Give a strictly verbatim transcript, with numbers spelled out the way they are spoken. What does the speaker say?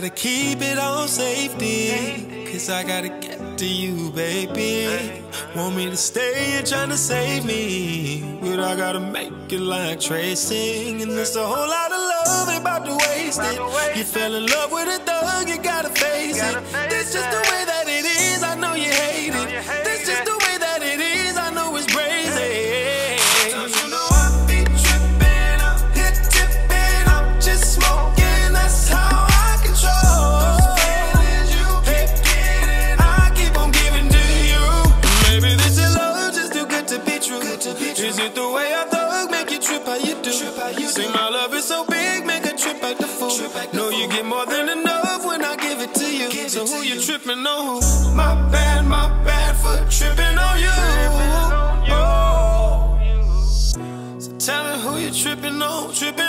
gotta keep it on safety, cause I gotta get to you, baby. Want me to stay, you're trying to save me, but I gotta make it like tracing. And there's a whole lot of love, ain't about to waste it. You fell in love with a thug, you gotta face it. This just the way that it is, I know you hate it. This just the way that it is, I know it's crazy. Sometimes you know I be trippin', I'm hit tippin', I'm just smoking, that's how I control those feelings you keep getting. I keep on giving to you. Maybe this is love, just too good to be true. Is it the way I thug make you trip? How you do? Say my love is so big, make a trip like the fool. Know you get more than enough when I give it to you. So who you tripping on? My bad, my bad for tripping on you. Oh. So tell me who you tripping on, tripping